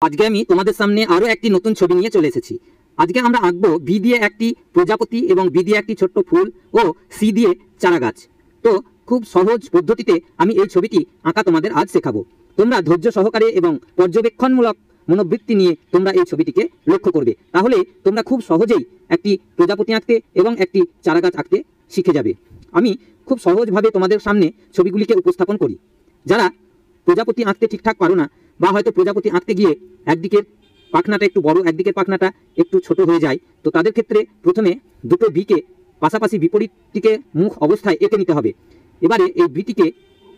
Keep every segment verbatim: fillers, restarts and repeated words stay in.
আজকে আমি তোমাদের সামনে আরো একটি নতুন ছবি নিয়ে চলে এসেছি। আজকে আমরা আঁকবো বি দিয়ে একটি প্রজাপতি এবং বি দিয়ে একটি ছোট্ট ফুল ও সি দিয়ে চারা গাছ। তো খুব সহজ পদ্ধতিতে আমি এই ছবিটি আঁকা তোমাদের আজ শেখাবো। তোমরা ধৈর্য সহকারে এবং পর্যবেক্ষণমূলক মনোবৃত্তি নিয়ে তোমরা এই ছবিটিকে লক্ষ্য করবে, তাহলে তোমরা খুব সহজেই একটি প্রজাপতি আঁকতে এবং একটি চারা গাছ আঁকতে শিখে যাবে। আমি খুব সহজভাবে তোমাদের সামনে ছবিগুলিকে উপস্থাপন করি। যারা প্রজাপতি আঁকতে ঠিকঠাক পারো না, বা হয়তো প্রজাপতি আঁকতে গিয়ে একদিকের পাখনাটা একটু বড়, একদিকের পাখনাটা একটু ছোট হয়ে যায়, তো তাদের ক্ষেত্রে প্রথমে দুটো বিকে পাশাপাশি বিপরীত দিকে মুখ অবস্থায় এঁকে নিতে হবে। এবারে এই বিটিকে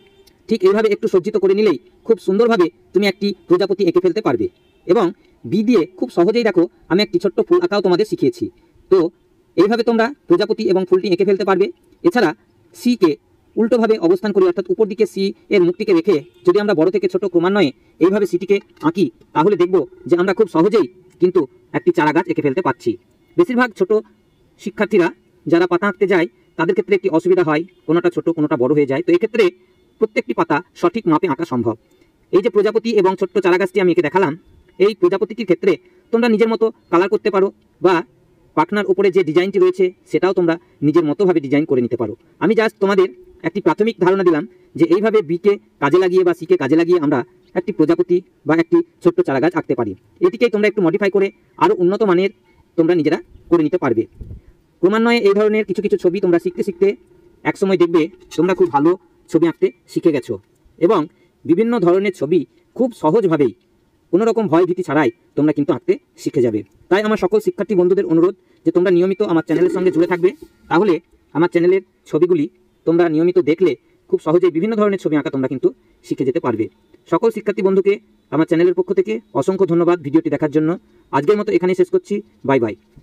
ঠিক এইভাবে একটু সজ্জিত করে নিলেই খুব সুন্দরভাবে তুমি একটি প্রজাপতি এঁকে ফেলতে পারবে। এবং বি দিয়ে খুব সহজেই দেখো আমি একটি ছোট্ট ফুল আঁকাও তোমাদের শিখিয়েছি। তো এইভাবে তোমরা প্রজাপতি এবং ফুলটি এঁকে ফেলতে পারবে। এছাড়া সিকে উল্টোভাবে অবস্থান করি, অর্থাৎ উপর দিকে সি এর মুখটিকে রেখে যদি আমরা বড় থেকে ছোট ক্রমান্বয়ে এইভাবে সিটিকে আঁকি, তাহলে দেখব যে আমরা খুব সহজেই কিন্তু একটি চারা গাছ এঁকে ফেলতে পারছি। বেশিরভাগ ছোট শিক্ষার্থীরা যারা পাতা আঁকতে যায় তাদের ক্ষেত্রে একটি অসুবিধা হয়, কোনোটা ছোট কোনোটা বড় হয়ে যায়। তো এক্ষেত্রে প্রত্যেকটি পাতা সঠিক মাপে আঁকা সম্ভব। এই যে প্রজাপতি এবং ছোট্ট চারা গাছটি আমি এঁকে দেখালাম, এই প্রজাপতিটির ক্ষেত্রে তোমরা নিজের মতো কালার করতে পারো, বা পাখনার উপরে যে ডিজাইনটি রয়েছে সেটাও তোমরা নিজের মতোভাবে ডিজাইন করে নিতে পারো। আমি জাস্ট তোমাদের একটি প্রাথমিক ধারণা দিলাম যে এইভাবে বিকে কাজে লাগিয়ে বা সিকে কাজে লাগিয়ে আমরা একটি প্রজাপতি বা একটি ছোট্ট চারা গাছ আঁকতে পারি। এটিকেই তোমরা একটু মডিফাই করে আরও উন্নত মানের তোমরা নিজেরা করে নিতে পারবে। ক্রমান্বয়ে এই ধরনের কিছু কিছু ছবি তোমরা শিখতে শিখতে একসময় দেখবে তোমরা খুব ভালো ছবি আঁকতে শিখে গেছো, এবং বিভিন্ন ধরনের ছবি খুব সহজভাবেই কোনো রকম ভয় ভীতি ছাড়াই তোমরা কিন্তু আঁকতে শিখে যাবে। তাই আমার সকল শিক্ষার্থী বন্ধুদের অনুরোধ যে তোমরা নিয়মিত আমার চ্যানেলের সঙ্গে জুড়ে থাকবে, তাহলে আমার চ্যানেলের ছবিগুলি তোমরা নিয়মিত দেখলে খুব সহজেই বিভিন্ন ধরনের ছবি আঁকা তোমরা কিন্তু শিখে যেতে পারবে। সকল শিক্ষার্থী বন্ধুকে আমার চ্যানেলের পক্ষ থেকে অসংখ্য ধন্যবাদ ভিডিওটি দেখার জন্য। আজকের মতো এখানেই শেষ করছি। Bye by.